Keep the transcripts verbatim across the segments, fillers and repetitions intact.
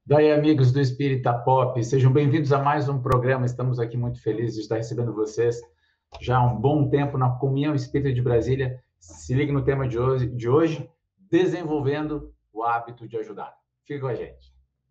Daí, amigos do Espírita Pop, sejam bem-vindos a mais um programa. Estamos aqui muito felizes de estar recebendo vocês já há um bom tempo na Comunhão Espírita de Brasília. Se ligue no tema de hoje, de hoje, desenvolvendo o hábito de ajudar. Fique com a gente.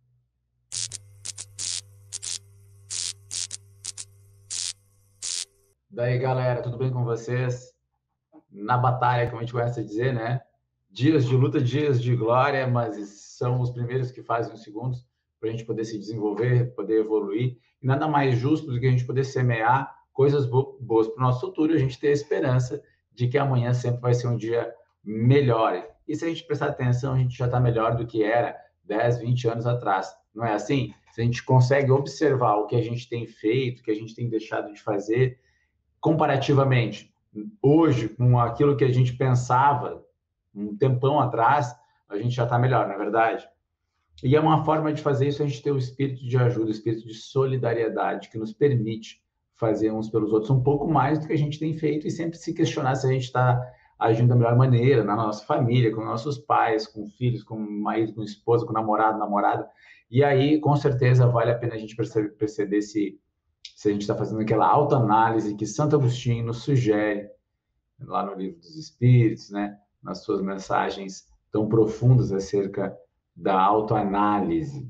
Daí, galera, tudo bem com vocês? Na batalha, como a gente gosta de dizer, né? Dias de luta, dias de glória, mas são os primeiros que fazem os segundos para a gente poder se desenvolver, poder evoluir. E nada mais justo do que a gente poder semear coisas boas para o nosso futuro e a gente ter a esperança de que amanhã sempre vai ser um dia melhor. E se a gente prestar atenção, a gente já está melhor do que era dez, vinte anos atrás. Não é assim? Se a gente consegue observar o que a gente tem feito, o que a gente tem deixado de fazer, comparativamente, hoje, com aquilo que a gente pensava um tempão atrás, a gente já está melhor, não é verdade? E é uma forma de fazer isso a gente ter o espírito de ajuda, o espírito de solidariedade, que nos permite fazer uns pelos outros um pouco mais do que a gente tem feito e sempre se questionar se a gente está agindo da melhor maneira, na nossa família, com nossos pais, com filhos, com marido, com esposa, com namorado, namorada. E aí, com certeza, vale a pena a gente perceber, perceber se, se a gente está fazendo aquela autoanálise que Santo Agostinho nos sugere lá no Livro dos Espíritos, né? Nas suas mensagens tão profundas acerca da autoanálise.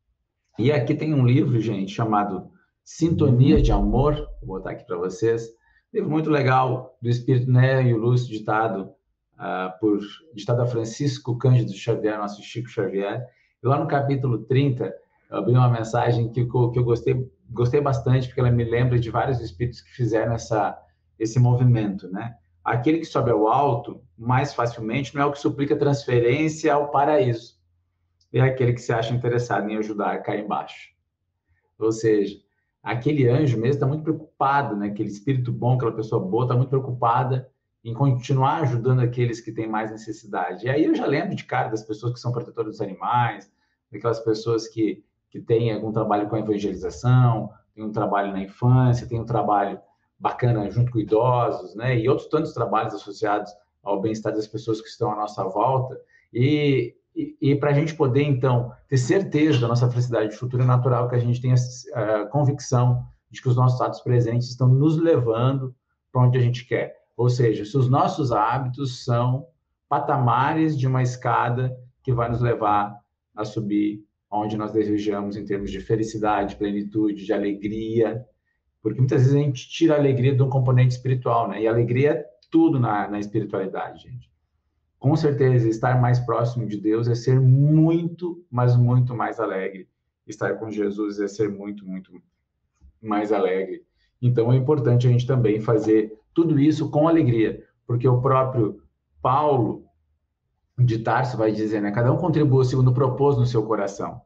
E aqui tem um livro, gente, chamado Sintonia de Amor, vou botar aqui para vocês, livro muito legal do Espírito Né e o Lúcio, ditado uh, por ditado a Francisco Cândido Xavier, nosso Chico Xavier. E lá no capítulo trinta, eu abri uma mensagem que, que eu gostei, gostei bastante, porque ela me lembra de vários espíritos que fizeram essa, esse movimento, né? Aquele que sobe ao alto, mais facilmente, não é o que suplica transferência ao paraíso. É aquele que se acha interessado em ajudar a cair embaixo. Ou seja, aquele anjo mesmo está muito preocupado, né? Aquele espírito bom, aquela pessoa boa, está muito preocupada em continuar ajudando aqueles que têm mais necessidade. E aí eu já lembro de cara das pessoas que são protetoras dos animais, daquelas pessoas que, que têm algum trabalho com a evangelização, tem um trabalho na infância, tem um trabalho bacana junto com idosos, né? E outros tantos trabalhos associados ao bem-estar das pessoas que estão à nossa volta. E, e, e para a gente poder, então, ter certeza da nossa felicidade futura, é natural que a gente tenha a convicção de que os nossos atos presentes estão nos levando para onde a gente quer. Ou seja, se os nossos hábitos são patamares de uma escada que vai nos levar a subir onde nós desejamos em termos de felicidade, plenitude, de alegria, porque muitas vezes a gente tira a alegria de um componente espiritual, né? E a alegria é tudo na, na espiritualidade, gente. Com certeza, estar mais próximo de Deus é ser muito, mas muito mais alegre. Estar com Jesus é ser muito, muito mais alegre. Então, é importante a gente também fazer tudo isso com alegria, porque o próprio Paulo de Tarso vai dizer, né? Cada um contribua segundo propôs no seu coração.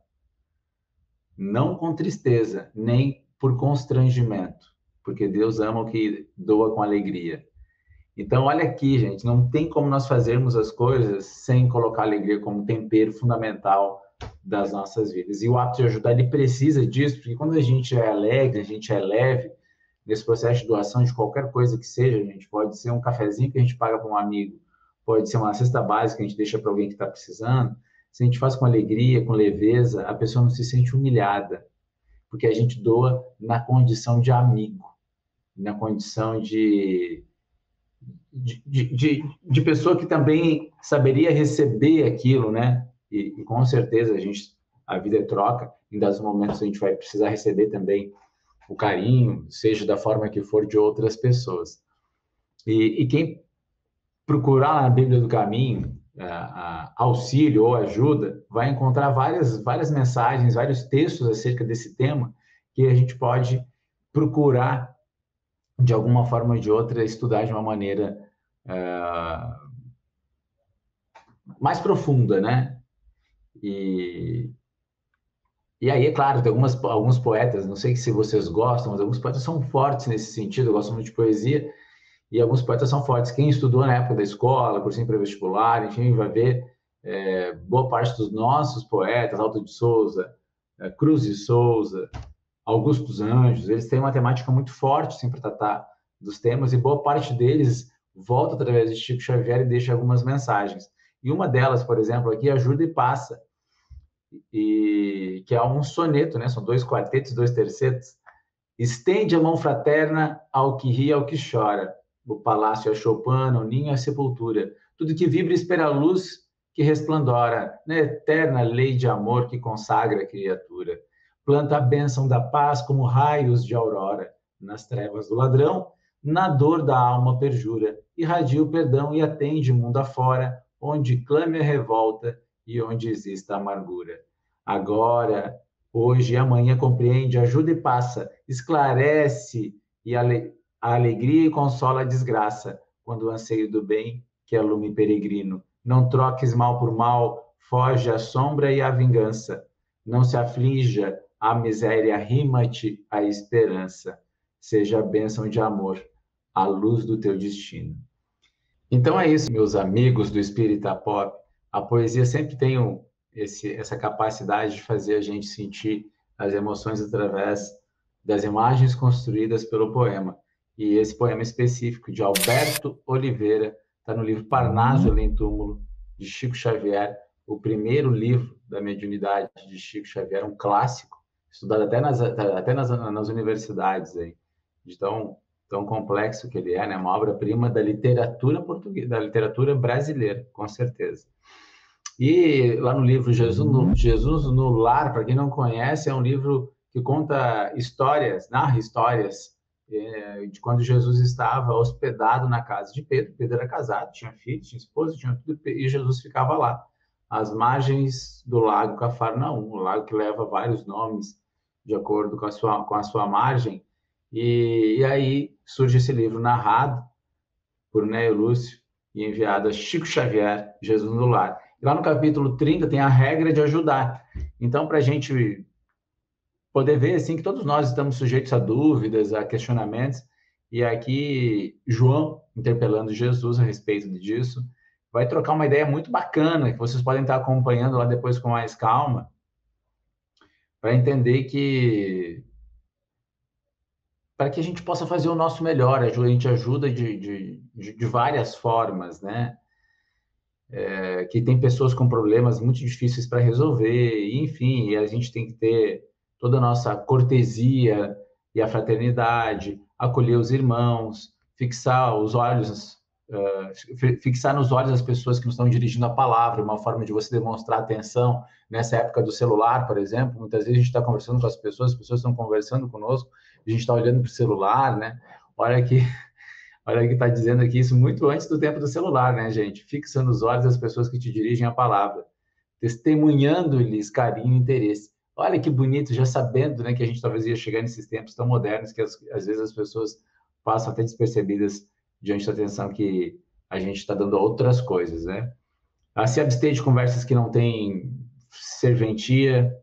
Não com tristeza, nem por constrangimento, porque Deus ama o que doa com alegria. Então, olha aqui, gente, não tem como nós fazermos as coisas sem colocar a alegria como tempero fundamental das nossas vidas. E o hábito de ajudar, ele precisa disso, porque quando a gente é alegre, a gente é leve, nesse processo de doação de qualquer coisa que seja, gente, pode ser um cafezinho que a gente paga para um amigo, pode ser uma cesta básica que a gente deixa para alguém que está precisando. Se a gente faz com alegria, com leveza, a pessoa não se sente humilhada, porque a gente doa na condição de amigo, na condição de De, de, de pessoa que também saberia receber aquilo, né? E, e com certeza a gente, a vida é troca, em dados momentos a gente vai precisar receber também o carinho, seja da forma que for, de outras pessoas. E, e quem procurar na Bíblia do Caminho a, a, auxílio ou ajuda, vai encontrar várias, várias mensagens, vários textos acerca desse tema que a gente pode procurar de alguma forma ou de outra, estudar de uma maneira uh, mais profunda, né? E, e aí, é claro, tem algumas, alguns poetas, não sei se vocês gostam, mas alguns poetas são fortes nesse sentido, eu gosto muito de poesia, e alguns poetas são fortes. Quem estudou na época da escola, cursinho pré-vestibular, enfim, vai ver é, boa parte dos nossos poetas, Alto de Souza, é, Cruz de Souza, Augusto dos Anjos, eles têm uma temática muito forte sempre para tratar dos temas, e boa parte deles volta através de Chico Xavier e deixa algumas mensagens. E uma delas, por exemplo, aqui, Ajuda e Passa. e que é um soneto, né? São dois quartetos, dois tercetos. Estende a mão fraterna ao que ri, ao que chora. O palácio é Chopin, o ninho é sepultura. Tudo que vibra espera a luz que resplandora, na eterna lei de amor que consagra a criatura. Planta a bênção da paz como raios de aurora. Nas trevas do ladrão, na dor da alma perjura. Irradia o perdão e atende mundo afora, onde clame a revolta e onde exista amargura. Agora, hoje e amanhã compreende, ajuda e passa, esclarece e ale... a alegria e consola a desgraça, quando o anseio do bem, que é lume peregrino. Não troques mal por mal, foge a sombra e a vingança. Não se aflija, a miséria rima-te a esperança. Seja a bênção de amor, a luz do teu destino. Então é isso, meus amigos do Espírita Pop. A poesia sempre tem um, esse, essa capacidade de fazer a gente sentir as emoções através das imagens construídas pelo poema. E esse poema específico de Alberto Oliveira está no livro Parnaso Além Túmulo, de Chico Xavier, o primeiro livro da mediunidade de Chico Xavier, um clássico, estudado até nas, até nas, nas universidades aí, de tão, tão complexo que ele é, né? Uma obra-prima da literatura portuguesa, da literatura brasileira, com certeza. E lá no livro Jesus no, Jesus no Lar, para quem não conhece, é um livro que conta histórias, narra histórias é, de quando Jesus estava hospedado na casa de Pedro. Pedro era casado, tinha filho, tinha esposa, tinha tudo, e Jesus ficava lá, às margens do lago Cafarnaum, o lago que leva vários nomes de acordo com a sua, com a sua margem. E, e aí surge esse livro narrado por Nélio Lúcio e enviado a Chico Xavier, Jesus no Lar. E lá no capítulo trinta tem a regra de ajudar. Então, para a gente poder ver assim, que todos nós estamos sujeitos a dúvidas, a questionamentos, e aqui João, interpelando Jesus a respeito disso, vai trocar uma ideia muito bacana, que vocês podem estar acompanhando lá depois com mais calma, para entender que para que a gente possa fazer o nosso melhor, a gente ajuda de, de, de várias formas, né? É, que tem pessoas com problemas muito difíceis para resolver, enfim, e a gente tem que ter toda a nossa cortesia e a fraternidade, acolher os irmãos, fixar os olhos, uh, fixar nos olhos as pessoas que nos estão dirigindo a palavra, uma forma de você demonstrar atenção. Nessa época do celular, por exemplo, muitas vezes a gente está conversando com as pessoas, as pessoas estão conversando conosco, a gente está olhando para o celular, né? Olha que olha que está dizendo aqui isso muito antes do tempo do celular, né, gente? Fixando os olhos das pessoas que te dirigem a palavra, testemunhando-lhes carinho e interesse. Olha que bonito, já sabendo, né, que a gente talvez ia chegar nesses tempos tão modernos que as, às vezes as pessoas passam até despercebidas diante da atenção que a gente está dando a outras coisas, né? A se abster de conversas que não têm serventia,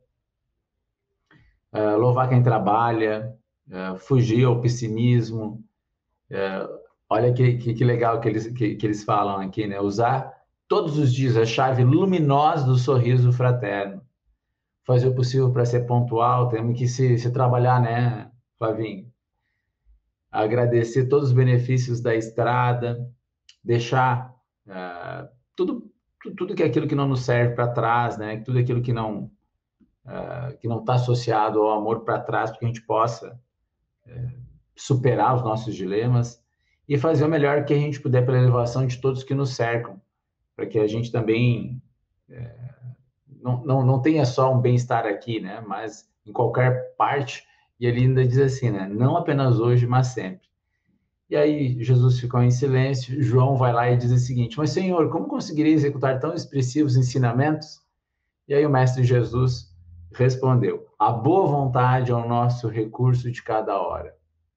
uh, louvar quem trabalha, uh, fugir ao pessimismo. Uh, olha que, que, que legal que eles, que, que eles falam aqui, né? Usar todos os dias a chave luminosa do sorriso fraterno. Fazer o possível para ser pontual, temos que se, se trabalhar, né, Flavinho? Agradecer todos os benefícios da estrada, deixar uh, tudo, tudo que é aquilo que não nos serve para trás, né? Tudo aquilo que não uh, que não está associado ao amor para trás, para que a gente possa uh, superar os nossos dilemas e fazer o melhor que a gente puder pela elevação de todos que nos cercam, para que a gente também uh, Não, não, não tenha só um bem-estar aqui, né? Mas em qualquer parte. E ele ainda diz assim, né? Não apenas hoje, mas sempre. E aí Jesus ficou em silêncio. João vai lá e diz o seguinte: mas Senhor, como conseguirei executar tão expressivos ensinamentos? E aí o mestre Jesus respondeu: a boa vontade é o nosso recurso de cada hora.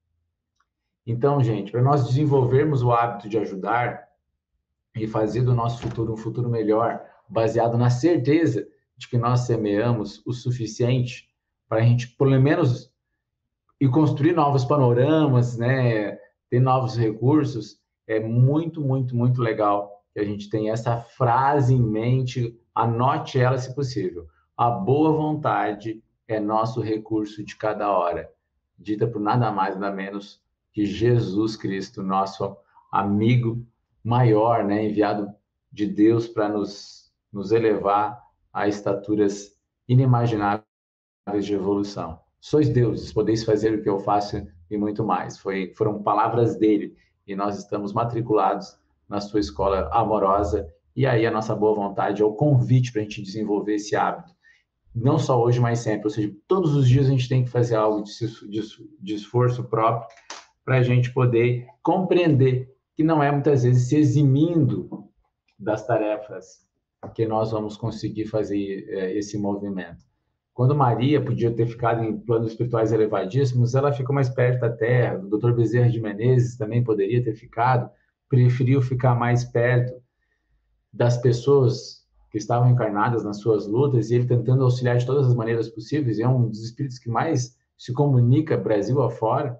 Então, gente, para nós desenvolvermos o hábito de ajudar e fazer do nosso futuro um futuro melhor, baseado na certeza de que nós semeamos o suficiente para a gente, pelo menos, e construir novos panoramas, né? Ter novos recursos, é muito, muito, muito legal que a gente tenha essa frase em mente, anote ela se possível. A boa vontade é nosso recurso de cada hora, dita por nada mais, nada menos que Jesus Cristo, nosso amigo maior, né? Enviado de Deus para nos, nos elevar a estaturas inimagináveis de evolução. Sois deuses, podeis fazer o que eu faço e muito mais. Foi, foram palavras dele, e nós estamos matriculados na sua escola amorosa, e aí a nossa boa vontade é o convite para a gente desenvolver esse hábito. Não só hoje, mas sempre. Ou seja, todos os dias a gente tem que fazer algo de, de, de esforço próprio para a gente poder compreender que não é muitas vezes se eximindo das tarefas que nós vamos conseguir fazer é, esse movimento. Quando Maria podia ter ficado em planos espirituais elevadíssimos, ela ficou mais perto da Terra. O doutor Bezerra de Menezes também poderia ter ficado, preferiu ficar mais perto das pessoas que estavam encarnadas nas suas lutas, e ele tentando auxiliar de todas as maneiras possíveis. É um dos espíritos que mais se comunica Brasil afora.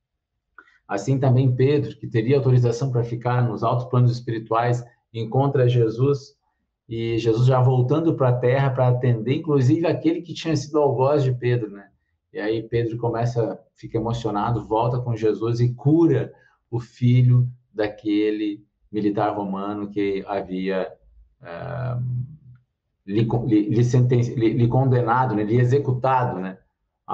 Assim também Pedro, que teria autorização para ficar nos altos planos espirituais, encontra Jesus, e Jesus já voltando para a Terra para atender, inclusive aquele que tinha sido algoz de Pedro, né? E aí Pedro começa, fica emocionado, volta com Jesus e cura o filho daquele militar romano que havia uh, lhe, lhe, lhe, lhe, lhe condenado, né? Lhe executado, né? a,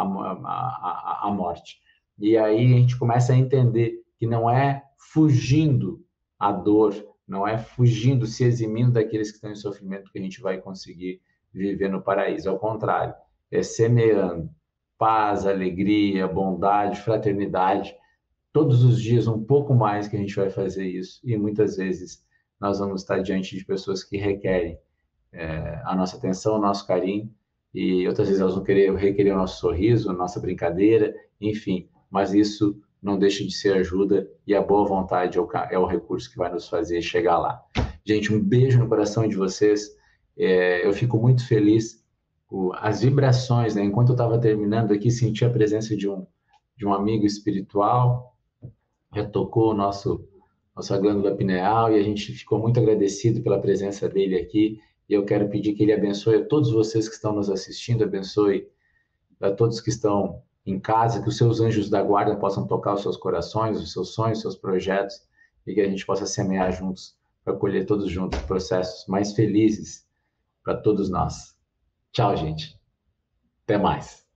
a, a, a morte. E aí a gente começa a entender que não é fugindo à dor, não é fugindo, se eximindo daqueles que estão em sofrimento que a gente vai conseguir viver no paraíso. Ao contrário, é semeando paz, alegria, bondade, fraternidade. Todos os dias, um pouco mais que a gente vai fazer isso. E muitas vezes nós vamos estar diante de pessoas que requerem é, a nossa atenção, o nosso carinho. E outras vezes elas vão querer requerer o nosso sorriso, a nossa brincadeira, enfim. Mas isso não deixa de ser ajuda, e a boa vontade é o, é o recurso que vai nos fazer chegar lá. Gente, um beijo no coração de vocês. É, eu fico muito feliz. O, as vibrações, né? Enquanto eu estava terminando aqui, senti a presença de um, de um amigo espiritual, retocou o nosso, nossa glândula pineal, e a gente ficou muito agradecido pela presença dele aqui. E eu quero pedir que ele abençoe a todos vocês que estão nos assistindo, abençoe a todos que estão em casa, que os seus anjos da guarda possam tocar os seus corações, os seus sonhos, os seus projetos, e que a gente possa semear juntos, para colher todos juntos processos mais felizes para todos nós. Tchau, gente. Até mais.